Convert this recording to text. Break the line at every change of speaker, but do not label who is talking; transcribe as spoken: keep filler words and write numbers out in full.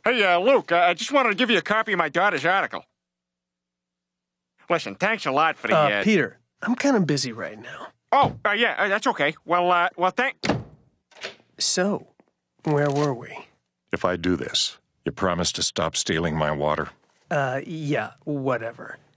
Hey, uh, Luke, uh, I just wanted to give you a copy of my daughter's article. Listen, thanks a lot for the...
Uh,
Uh,
Peter, I'm kind of busy right now.
Oh, uh, yeah, uh, that's okay. Well, uh, well, thank...
So, where were we?
If I do this, you promise to stop stealing my water?
Uh, yeah, whatever.